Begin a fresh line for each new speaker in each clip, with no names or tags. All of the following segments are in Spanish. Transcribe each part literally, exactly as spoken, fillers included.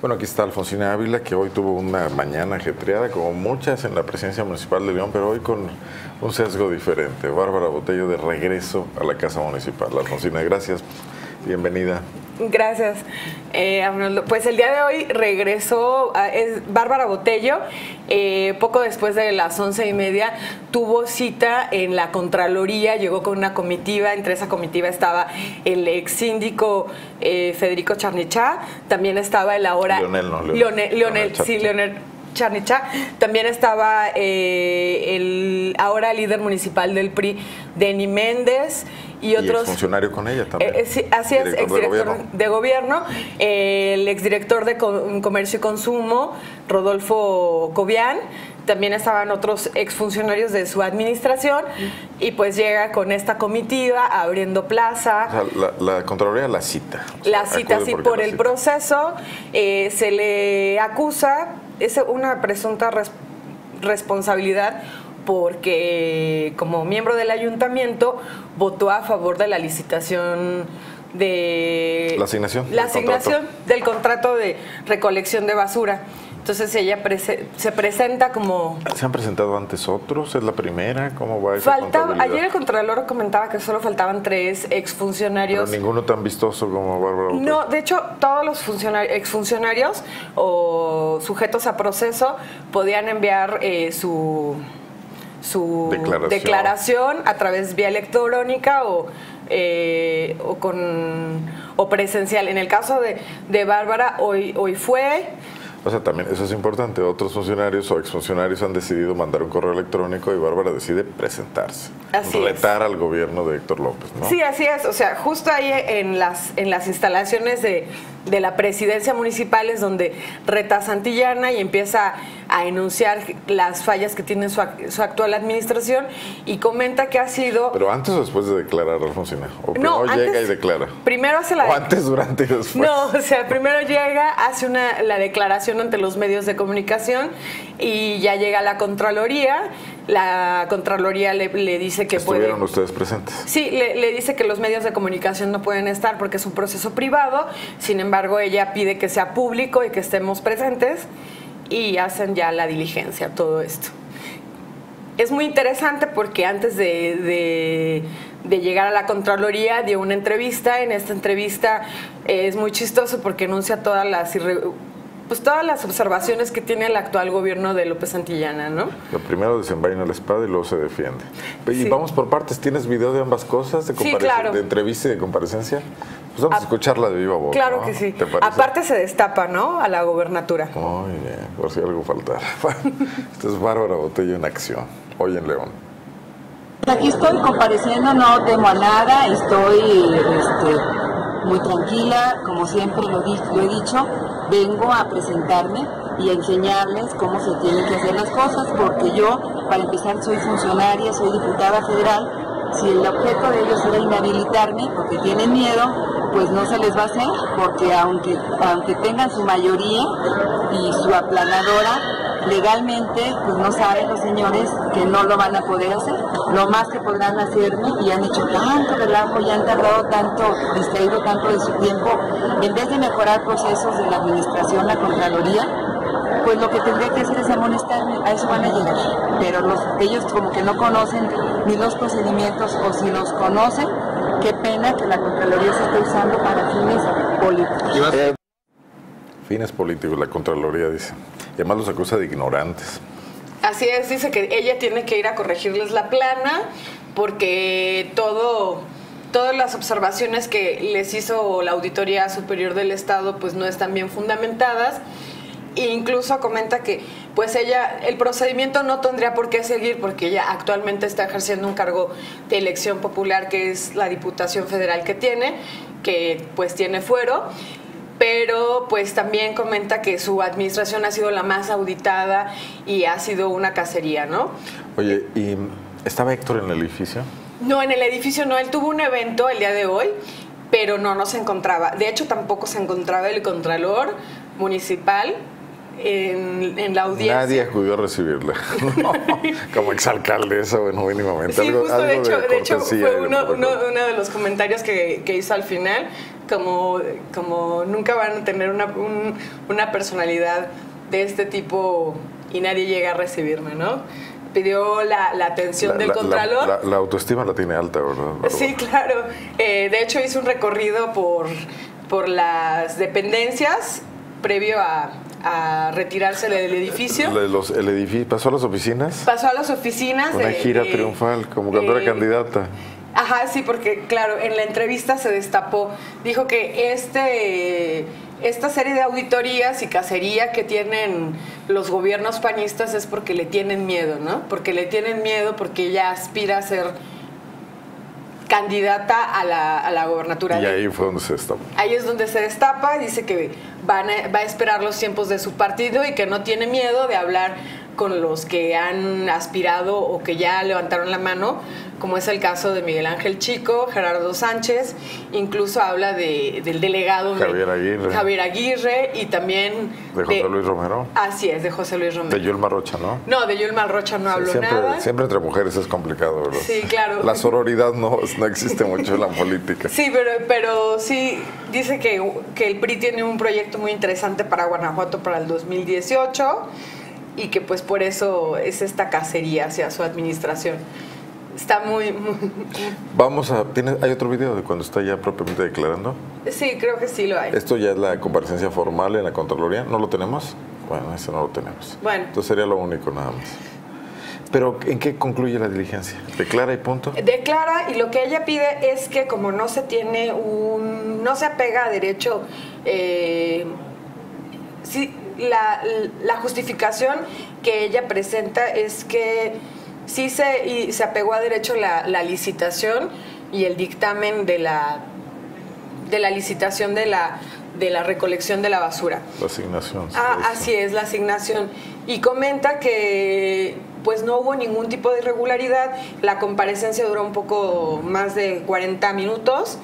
Bueno, aquí está Alfonsina Ávila, que hoy tuvo una mañana ajetreada, como muchas en la presidencia municipal de León, pero hoy con un sesgo diferente. Bárbara Botello de regreso a la Casa Municipal. Alfonsina, gracias. Bienvenida.
Gracias. Eh, pues el día de hoy regresó a, es Bárbara Botello, eh, poco después de las once y media tuvo cita en la Contraloría, llegó con una comitiva, entre esa comitiva estaba el ex síndico eh, Federico Charnichá, también estaba el ahora
Leonel, no, Leonel,
Leonel, Leonel, sí, Leonel Charnichá, también estaba eh, el ahora líder municipal del P R I, Denny Méndez, y otros.
Y funcionario con ella también.
Eh, sí, así es, exdirector de gobierno, de gobierno eh, el exdirector de Comercio y Consumo, Rodolfo Cobian. También estaban otros exfuncionarios de su administración y pues llega con esta comitiva abriendo plaza.
O sea, la, la Contraloría la cita. O sea,
la cita, sí, por el cita. proceso. Eh, se le acusa, es una presunta res, responsabilidad porque como miembro del ayuntamiento votó a favor de la licitación de...
La asignación.
La asignación contrato. del contrato de recolección de basura. Entonces ella prese se presenta como...
¿Se han presentado antes otros? ¿Es la primera? ¿Cómo va esa
Faltaba, ayer el Contralor comentaba que solo faltaban tres exfuncionarios.
Pero ninguno tan vistoso como Bárbara Botello.
No, de hecho, todos los exfuncionarios o sujetos a proceso podían enviar eh, su... su declaración. declaración a través vía electrónica o, eh, o con o presencial. En el caso de, de Bárbara, hoy, hoy fue...
O sea, también eso es importante. Otros funcionarios o exfuncionarios han decidido mandar un correo electrónico y Bárbara decide presentarse.
Así
retar
es.
al gobierno de Héctor López, ¿no?
Sí, así es. O sea, justo ahí en las, en las instalaciones de, de la presidencia municipal es donde reta a Santillana y empieza a enunciar las fallas que tiene su, su actual administración y comenta que ha sido...
¿Pero antes o después de declarar, Alfonsina? ¿O
no,
primero
antes,
llega y declara?
Primero hace la...
¿O antes, durante y después?
No, o sea, primero llega, hace una, la declaración ante los medios de comunicación y ya llega a la Contraloría. La Contraloría le, le dice que puede...
¿Estuvieron ustedes presentes?
Sí, le, le dice que los medios de comunicación no pueden estar porque es un proceso privado. Sin embargo, ella pide que sea público y que estemos presentes y hacen ya la diligencia, todo esto. Es muy interesante porque antes de, de, de llegar a la Contraloría dio una entrevista. En esta entrevista eh, es muy chistoso porque enuncia todas las irregularidades, pues todas las observaciones que tiene el actual gobierno de López Santillana, ¿no?
Lo primero desenvaina la espada y luego se defiende. Y
sí.
vamos por partes. ¿Tienes video de ambas cosas? ¿De,
sí, claro.
de entrevista y de comparecencia? Pues vamos a, a escucharla de viva voz.
Claro, ¿no? Que sí.
¿Te parece?
Aparte se destapa, ¿no? A la gobernatura.
Muy bien, por si algo faltara. Esto es Bárbara Botello en acción, hoy en León.
Aquí estoy compareciendo, no temo a nada, estoy este, muy tranquila, como siempre lo, di lo he dicho, vengo a presentarme y a enseñarles cómo se tienen que hacer las cosas, porque yo, para empezar, soy funcionaria, soy diputada federal. Si el objeto de ellos era inhabilitarme porque tienen miedo, pues no se les va a hacer, porque aunque, aunque tengan su mayoría y su aplanadora, legalmente pues no saben los señores que no lo van a poder hacer. Lo más que podrán hacerme, y han hecho tanto relajo y han tardado tanto, distraído tanto de su tiempo, en vez de mejorar procesos de la administración, la Contraloría, pues lo que tendría que hacer es amonestarme, a eso van a llegar. Pero los, ellos como que no conocen ni los procedimientos, o si los conocen, qué pena que la Contraloría se esté usando para fines políticos.
Eh, fines políticos, la Contraloría dice. Y además los acusa de ignorantes.
Así es, dice que ella tiene que ir a corregirles la plana porque todo... todas las observaciones que les hizo la Auditoría Superior del Estado pues no están bien fundamentadas. E incluso comenta que pues ella, el procedimiento no tendría por qué seguir porque ella actualmente está ejerciendo un cargo de elección popular que es la Diputación Federal que tiene, que pues tiene fuero, pero pues también comenta que su administración ha sido la más auditada y ha sido una cacería, ¿no?
Oye, ¿y estaba Héctor en el edificio?
No, en el edificio no, él tuvo un evento el día de hoy, pero no, no se encontraba. De hecho, tampoco se encontraba el Contralor Municipal en, en la audiencia.
Nadie acudió a recibirla, no, como exalcaldesa, bueno, mínimamente.
Sí,
algo,
justo,
algo
de hecho,
de
de hecho fue uno,
de
uno, uno de los comentarios que, que hizo al final, como, como nunca van a tener una, un, una personalidad de este tipo y nadie llega a recibirme, ¿no? Pidió la, la atención la, del
la,
Contralor.
La, la, la autoestima la tiene alta, ¿verdad? Bárbara?
Sí, claro. Eh, de hecho, hizo un recorrido por, por las dependencias previo a, a retirarse del edificio.
Los, el edificio. ¿Pasó a las oficinas?
Pasó a las oficinas.
Una
eh,
gira
eh,
triunfal, como cuando
eh,
era candidata.
Ajá, sí, porque claro, en la entrevista se destapó, dijo que este, esta serie de auditorías y cacería que tienen los gobiernos panistas es porque le tienen miedo, ¿no? Porque le tienen miedo porque ella aspira a ser candidata a la, a la gobernatura.
Y ahí fue donde se destapó.
Ahí es donde se destapa, dice que van a, va a esperar los tiempos de su partido y que no tiene miedo de hablar con los que han aspirado o que ya levantaron la mano, como es el caso de Miguel Ángel Chico, Gerardo Sánchez, incluso habla de, del delegado
Javier
de,
Aguirre.
Javier Aguirre y también
de José de, Luis Romero.
Así es, de José Luis Romero.
De Yulma Rocha, ¿no?
No, de Yulma Rocha no sí, habló
siempre,
nada.
Siempre entre mujeres es complicado, ¿verdad?
Sí, claro.
La sororidad no, no existe mucho en la política.
Sí, pero, pero sí dice que, que el P R I tiene un proyecto muy interesante para Guanajuato para el dos mil dieciocho y que pues por eso es esta cacería hacia su administración. Está muy... muy
Vamos a... ¿tiene, ¿Hay otro video de cuando está ya propiamente declarando?
Sí, creo que sí lo hay.
¿Esto ya es la comparecencia formal en la Contraloría? ¿No lo tenemos? Bueno, ese no lo tenemos.
Bueno.
Entonces sería lo único nada más. Pero ¿en qué concluye la diligencia? ¿Declara y punto?
Declara, y lo que ella pide es que como no se tiene un... no se apega a derecho... Eh, sí, la, la justificación que ella presenta es que sí se, y se apegó a derecho la, la licitación y el dictamen de la, de la licitación de la, de la recolección de la basura.
La asignación.
Ah, así es, la asignación. Y comenta que pues no hubo ningún tipo de irregularidad, la comparecencia duró un poco más de cuarenta minutos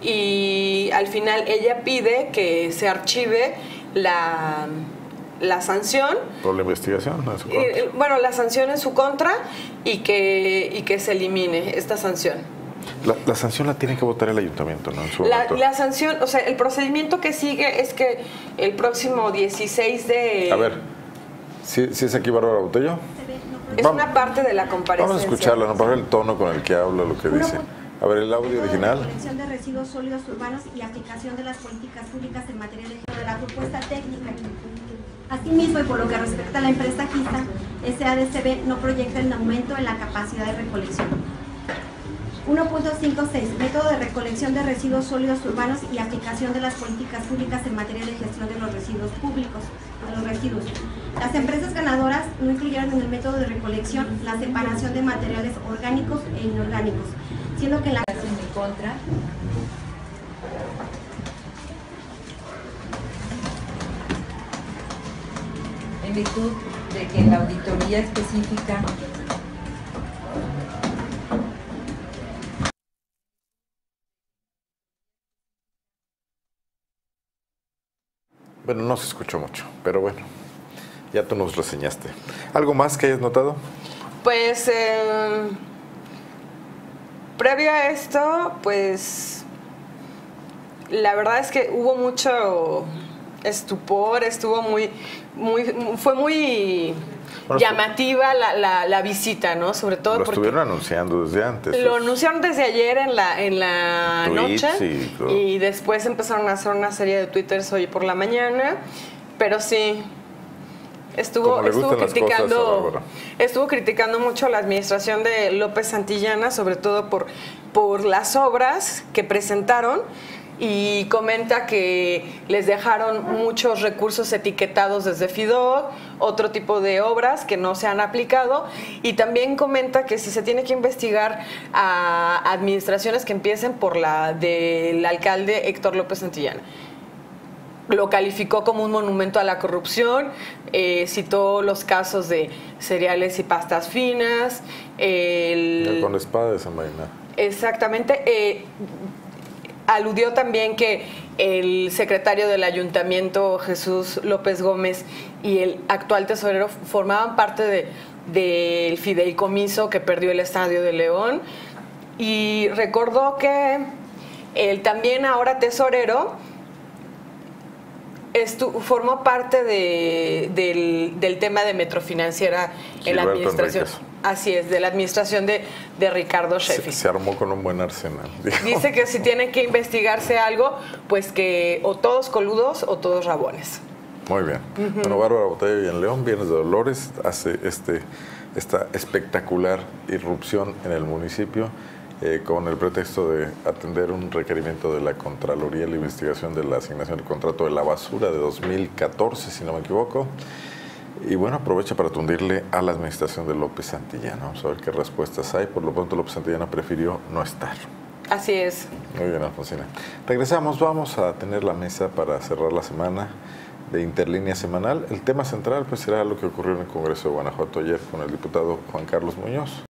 y al final ella pide que se archive la... la sanción.
Por la investigación, en su contra.
Eh, bueno, la sanción en su contra y que, y que se elimine esta sanción.
La, la sanción la tiene que votar el ayuntamiento, ¿no? En su
la,
momento.
la sanción, o sea, el procedimiento que sigue es que el próximo dieciséis de...
A ver, ¿sí, sí es aquí Bárbara Botello?
Es
vamos,
una parte de la comparecencia.
Vamos a escucharla, ¿no? Para ver el tono con el que habla, lo que dice. A ver, el audio original.
Recolección de residuos sólidos urbanos y aplicación de las políticas públicas en materia de género de la propuesta técnica. Asimismo, y por lo que respecta a la empresa Gista, S A D C B no proyecta el aumento en la capacidad de recolección. uno punto cincuenta y seis. Método de recolección de residuos sólidos urbanos y aplicación de las políticas públicas en materia de gestión de los residuos públicos, de los residuos. Las empresas ganadoras no incluyeron en el método de recolección la separación de materiales orgánicos e inorgánicos, siendo que la...
en mi contra. En virtud de que la auditoría específica
Bueno, no se escuchó mucho, pero bueno, ya tú nos reseñaste. ¿Algo más que hayas notado?
Pues, eh, previo a esto, pues, la verdad es que hubo mucho estupor, estuvo muy, muy, fue muy bueno, llamativa la, la, la visita, ¿no? Sobre todo
lo
porque
estuvieron anunciando desde antes.
Lo anunciaron desde ayer en la, en la
Tweets
noche
y,
y después empezaron a hacer una serie de twitters hoy por la mañana, pero sí estuvo, estuvo criticando estuvo criticando mucho la administración de López Santillana, sobre todo por, por las obras que presentaron. Y comenta que les dejaron muchos recursos etiquetados desde FIDO, otro tipo de obras que no se han aplicado, y también comenta que si se tiene que investigar a administraciones que empiecen por la del alcalde Héctor López Santillana. Lo calificó como un monumento a la corrupción, eh, citó los casos de cereales y pastas finas. El,
con la espada desenvainada.
Exactamente. Eh, Aludió también que el secretario del ayuntamiento, Jesús López Gómez, y el actual tesorero formaban parte de, del fideicomiso que perdió el Estadio de León, y recordó que El también ahora tesorero estu formó parte de, del, del tema de Metrofinanciera en la administración. Enríquez. Así es, de la administración de, de Ricardo Sheffield.
Se, se armó con un buen arsenal. Digamos.
Dice que si tiene que investigarse algo, pues que o todos coludos o todos rabones.
Muy bien. Uh-huh. Bueno, Bárbara Botello y en León, Viernes de Dolores, hace este, esta espectacular irrupción en el municipio eh, con el pretexto de atender un requerimiento de la Contraloría, la investigación de la asignación del contrato de la basura de dos mil catorce, si no me equivoco. Y bueno, aprovecha para tundirle a la administración de López Santillana. Vamos a ver qué respuestas hay. Por lo pronto, López Santillana prefirió no estar.
Así es.
Muy bien, Alfonsina. Regresamos, vamos a tener la mesa para cerrar la semana de Interlínea Semanal. El tema central pues será lo que ocurrió en el Congreso de Guanajuato ayer con el diputado Juan Carlos Muñoz.